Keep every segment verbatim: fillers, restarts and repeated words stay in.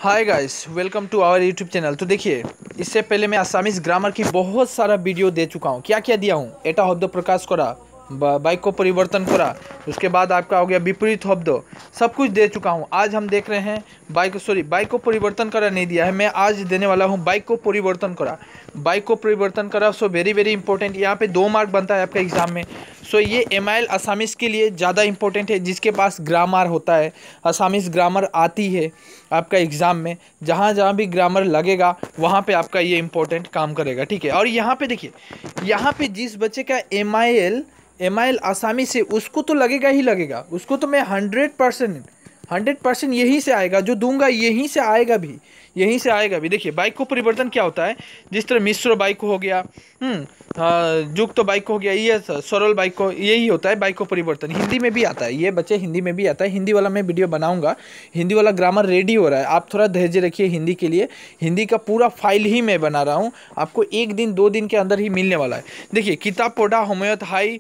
Hi guys, welcome to our YouTube channel. तो देखिए, इससे पहले मैं असामीज ग्रामर की बहुत सारा वीडियो दे चुका हूँ। क्या क्या दिया हूँ? एटा शब्द प्रकाश करा, बाइक को परिवर्तन करा, उसके बाद आपका हो गया विपरीत शब्द, सब कुछ दे चुका हूँ। आज हम देख रहे हैं बाइक सॉरी बाइक को परिवर्तन करा नहीं दिया है, मैं आज देने वाला हूँ बाइक को परिवर्तन करा। बाइक को परिवर्तन करा सो वेरी वेरी इंपॉर्टेंट, यहाँ पे दो मार्क बनता है आपका एग्जाम में। सो ये एम आई एल असामीज़ के लिए ज़्यादा इंपॉर्टेंट है, जिसके पास ग्रामर होता है, असामीज़ ग्रामर आती है आपका एग्ज़ाम में। जहाँ जहाँ भी ग्रामर लगेगा वहाँ पे आपका ये इंपॉर्टेंट काम करेगा, ठीक है। और यहाँ पे देखिए, यहाँ पे जिस बच्चे का M I L M I L Assamese से, उसको तो लगेगा ही लगेगा, उसको तो मैं हंड्रेड परसेंट हंड्रेड परसेंट यहीं से आएगा, जो दूंगा यहीं से आएगा भी, यहीं से आएगा भी। देखिए, बाइक को परिवर्तन क्या होता है, जिस तरह मिश्र बाइक हो गया, हम्म युक्त तो बाइक हो गया, ये सरल बाइक को, यही होता है बाइक को परिवर्तन। हिंदी में भी आता है, ये बच्चे हिंदी में भी आता है। हिंदी वाला मैं वीडियो बनाऊंगा, हिंदी वाला ग्रामर रेडी हो रहा है, आप थोड़ा धैर्य रखिए हिंदी के लिए। हिंदी का पूरा फाइल ही मैं बना रहा हूँ, आपको एक दिन दो दिन के अंदर ही मिलने वाला है। देखिए, किताब पढ़ा होमयत हाई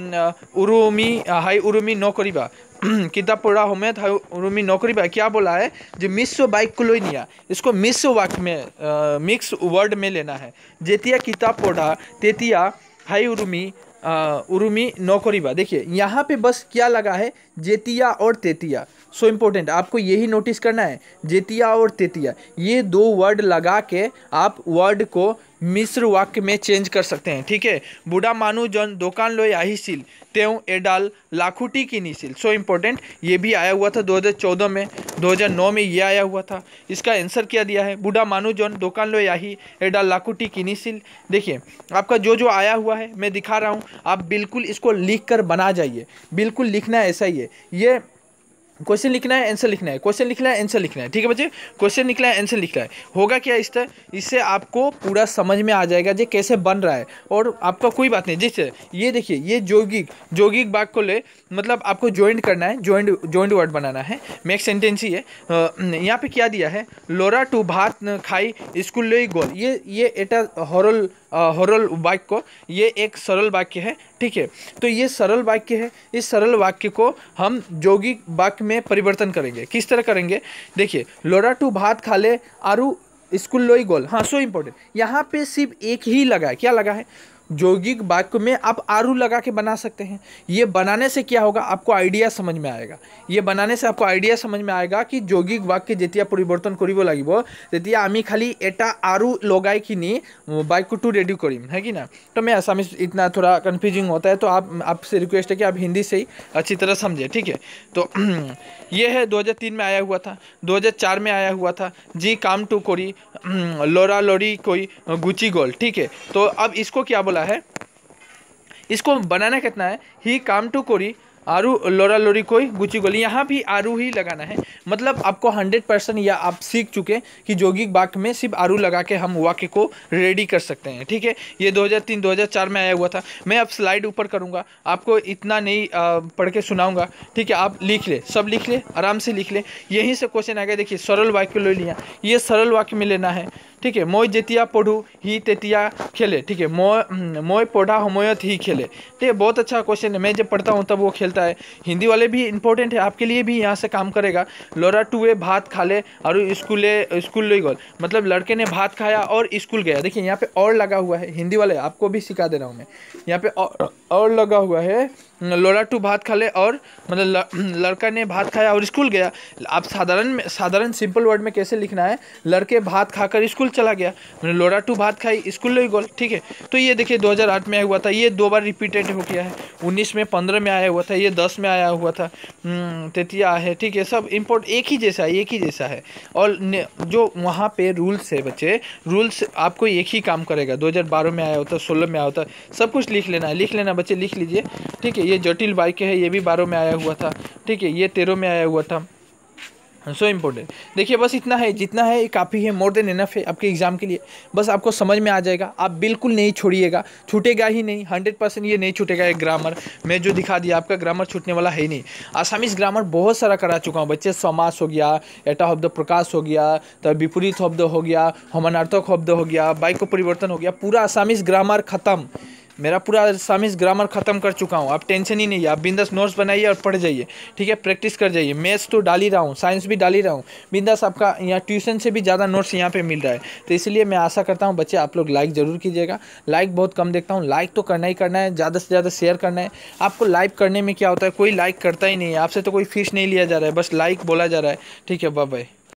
उरुमी हाई उरुमी नौकरीबा किताब पढ़ा होमयत हाई उरुमी नौकरीबा, क्या बोला है? जो मिश्र बाइक को लोई निया, इसको मिश्र वाक्य में, मिक्स वर्ड में लेना है। जेतिया किताब पढ़ा तेतिया हाई उरुमी उरुमी नौकरीबा। देखिए, यहाँ पे बस क्या लगा है, जेतिया और तेतिया। सो इम्पोर्टेंट, आपको यही नोटिस करना है, जेतिया और तेतिया, ये दो वर्ड लगा के आप वर्ड को मिश्र वाक्य में चेंज कर सकते हैं, ठीक है। बूढ़ा मानू जन दुकान लो आही सिल त्यों एडाल लाखुटी की निसिल। सो इम्पोर्टेंट, ये भी आया हुआ था दो हज़ार चौदह में, दो हज़ार नौ में ये आया हुआ था। इसका आंसर क्या दिया है? बूढ़ा मानू जन दुकान लो आही एडाल लाखुटी की निसिल। देखिए, आपका जो जो आया हुआ है मैं दिखा रहा हूँ, आप बिल्कुल इसको लिख कर बना जाइए, बिल्कुल लिखना ऐसा ही है। ये क्वेश्चन लिखना है, आंसर लिखना है, क्वेश्चन लिखना है, आंसर लिखना है, ठीक है बच्चे। क्वेश्चन निकला है, आंसर लिखना है। होगा क्या इस तरह, इससे आपको पूरा समझ में आ जाएगा जे कैसे बन रहा है। और आपका कोई बात नहीं, जैसे ये देखिए, ये जोगिक जोगिक बाग को ले, मतलब आपको जॉइंट करना है, जॉइंट जॉइंट वर्ड बनाना है, मेक सेंटेंस ही है। यहाँ पे क्या दिया है? लोरा टू भात खाई स्कूल ले गोल। ये ये एटा हॉरल हॉरल वाक्य को, ये एक सरल वाक्य है, ठीक है। तो ये सरल वाक्य है, इस सरल वाक्य को हम यौगिक वाक्य में परिवर्तन करेंगे। किस तरह करेंगे? देखिए, लोरा टू भात खा ले आरू स्कूल लोई गोल। हाँ, सो इम्पोर्टेंट, यहाँ पे सिर्फ एक ही लगा है। क्या लगा है? यौगिक वाक्य में आप आरू लगा के बना सकते हैं। ये बनाने से क्या होगा, आपको आइडिया समझ में आएगा। ये बनाने से आपको आइडिया समझ में आएगा कि यौगिक वाक्य जेतिया परिवर्तन करिब লাগিব तेतिया आमी खाली एटा आरू लगाई किनी बाइक को टू रेडी करीम, है कि ना। तो मैं आसामी इतना थोड़ा कन्फ्यूजिंग होता है, तो आप आपसे रिक्वेस्ट है कि आप हिंदी से ही अच्छी तरह समझे, ठीक है। तो ये है दो हज़ार तीन में आया हुआ था, दो हज़ार चार में आया हुआ था। जी काम टू कोरी लोरा लोरी कोई गुची गोल, ठीक है। तो अब इसको क्या बोला है, इसको बनाना कितना है? ही काम टू कोरी आरू लोरा लोरी कोई गुची गोली, यहाँ भी आरू ही लगाना है। मतलब आपको हंड्रेड परसेंट, या आप सीख चुके कि यौगिक वाक्य में सिर्फ आरू लगा के हम वाक्य को रेडी कर सकते हैं, ठीक है। ये दो हज़ार तीन दो हज़ार चार में आया हुआ था। मैं अब स्लाइड ऊपर करूँगा, आपको इतना नहीं आ, पढ़ के सुनाऊंगा, ठीक है। आप लिख ले, सब लिख ले, आराम से लिख ले, यहीं से क्वेश्चन आ गया। देखिए, सरल वाक्य ले लिया, ये सरल वाक्य में लेना है, ठीक है। मोय जेतिया पढ़ू ही तेतिया खेले, ठीक है। मोय मोय पढ़ा होमयत ही खेले, ठीक है। बहुत अच्छा क्वेश्चन है, मैं जब पढ़ता हूँ तब वो खेलता है। हिंदी वाले भी इंपॉर्टेंट है, आपके लिए भी यहाँ से काम करेगा। लोरा टूए भात खा ले और स्कूले स्कूल ले गल, मतलब लड़के ने भात खाया और स्कूल गया। देखिए, यहाँ पे और लगा हुआ है, हिंदी वाले आपको भी सिखा दे रहा हूँ मैं। यहाँ पे और, और लगा हुआ है, लोरा टू भात खा ले, और मतलब लड़का ने भात खाया और स्कूल गया। आप साधारण साधारण सिंपल वर्ड में कैसे लिखना है? लड़के भात खाकर स्कूल चला गया, लोरा टू भात खाई स्कूल ले गोल, ठीक है। तो ये देखिए, दो हज़ार आठ में आया हुआ था, ये दो बार रिपीटेड हो गया है। उन्नीस में, पंद्रह में आया हुआ था, ये दस में आया हुआ था, तेतिया है, ठीक है। सब इम्पोर्ट एक ही जैसा है, एक ही जैसा है। और जो वहाँ पे रूल्स है बच्चे, रूल्स आपको एक ही काम करेगा। दो हज़ार बारह में आया होता, सोलह में आया होता, सब कुछ लिख लेना है, लिख लेना बच्चे, लिख लीजिए, ठीक है। ये जटिल वाक्य है, ये भी बारह में आया हुआ था, ठीक है। ये तेरह में आया हुआ था। सो so इम्पोर्टेंट, देखिए बस इतना है, जितना है ये काफ़ी है, मोर देन इनफ है आपके एग्जाम के लिए। बस आपको समझ में आ जाएगा, आप बिल्कुल नहीं छोड़िएगा, छूटेगा ही नहीं, हंड्रेड परसेंट ये नहीं छूटेगा। एक ग्रामर मैं जो दिखा दिया, आपका ग्रामर छूटने वाला है ही नहीं। आसामीज ग्रामर बहुत सारा करा चुका हूँ बच्चे, समास हो गया, एटा शब्द प्रकाश हो गया, तो विपरीत शब्द हो गया, समानार्थक शब्द हो गया, बाइक को परिवर्तन हो गया, पूरा आसामीज ग्रामर खत्म। मेरा पूरा असामीज ग्रामर खत्म कर चुका हूँ, आप टेंशन ही नहीं है। आप बिंदास नोट्स बनाइए और पढ़ जाइए, ठीक है, प्रैक्टिस कर जाइए। मैथ्स तो डाल ही रहा हूँ, साइंस भी डाल ही रहा हूँ, बिंदास आपका यहाँ ट्यूशन से भी ज़्यादा नोट्स यहाँ पे मिल रहा है। तो इसलिए मैं आशा करता हूँ बच्चे आप लोग लाइक ज़रूर कीजिएगा। लाइक बहुत कम देखता हूँ, लाइक तो करना ही करना है, ज़्यादा से ज़्यादा शेयर करना है। आपको लाइक करने में क्या होता है, कोई लाइक करता ही नहीं है, आपसे तो कोई फीस नहीं लिया जा रहा है, बस लाइक बोला जा रहा है। ठीक है, बाय बाय।